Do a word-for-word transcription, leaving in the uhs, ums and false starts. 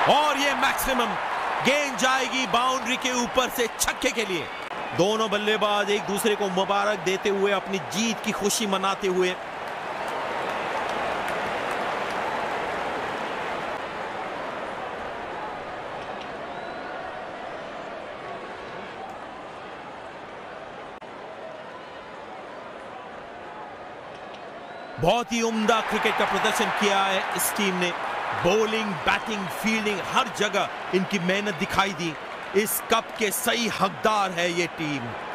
और ये मैक्सिमम गेंद जाएगी बाउंड्री के ऊपर से छक्के के लिए। दोनों बल्लेबाज एक दूसरे को मुबारक देते हुए अपनी जीत की खुशी मनाते हुए। बहुत ही उम्दा क्रिकेट का प्रदर्शन किया है इस टीम ने। बॉलिंग, बैटिंग, फील्डिंग, हर जगह इनकी मेहनत दिखाई दी। इस कप के सही हकदार है ये टीम।